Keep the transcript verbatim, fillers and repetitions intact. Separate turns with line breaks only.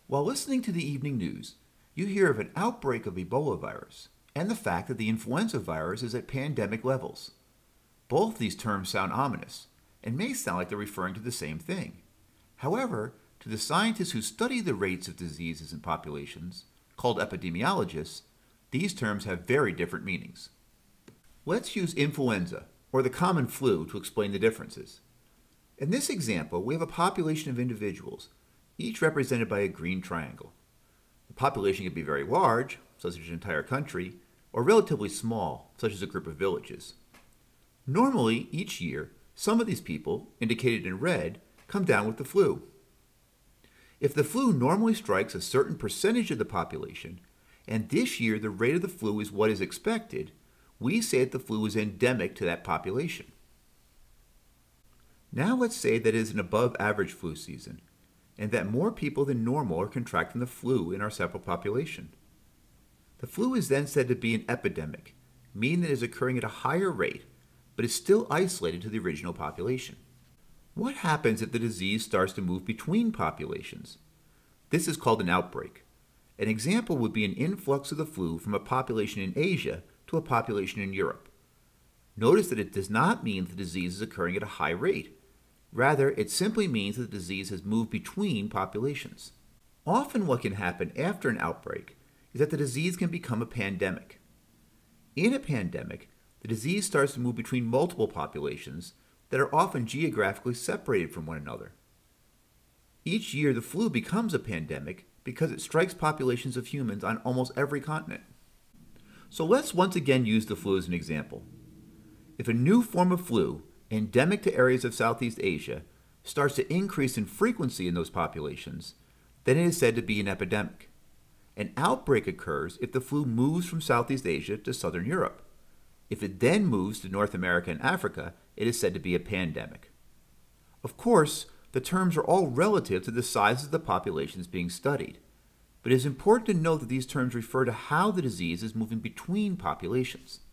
While listening to the evening news, you hear of an outbreak of Ebola virus and the fact that the influenza virus is at pandemic levels. Both these terms sound ominous and may sound like they're referring to the same thing. However, to the scientists who study the rates of diseases in populations, called epidemiologists, these terms have very different meanings. Let's use influenza, or the common flu, to explain the differences. In this example, we have a population of individuals, each represented by a green triangle. The population can be very large, such as an entire country, or relatively small, such as a group of villages. Normally, each year, some of these people, indicated in red, come down with the flu. If the flu normally strikes a certain percentage of the population, and this year the rate of the flu is what is expected, we say that the flu is endemic to that population. Now let's say that it is an above average flu season, and that more people than normal are contracting the flu in our sample population. The flu is then said to be an epidemic, meaning that it is occurring at a higher rate, but is still isolated to the original population. What happens if the disease starts to move between populations? This is called an outbreak. An example would be an influx of the flu from a population in Asia to a population in Europe. Notice that it does not mean that the disease is occurring at a high rate. Rather, it simply means that the disease has moved between populations. Often what can happen after an outbreak is that the disease can become a pandemic. In a pandemic, the disease starts to move between multiple populations that are often geographically separated from one another. Each year, the flu becomes a pandemic because it strikes populations of humans on almost every continent. So let's once again use the flu as an example. If a new form of flu, endemic to areas of Southeast Asia, starts to increase in frequency in those populations, then it is said to be an epidemic. An outbreak occurs if the flu moves from Southeast Asia to Southern Europe. If it then moves to North America and Africa, it is said to be a pandemic. Of course, the terms are all relative to the size of the populations being studied, but it is important to note that these terms refer to how the disease is moving between populations.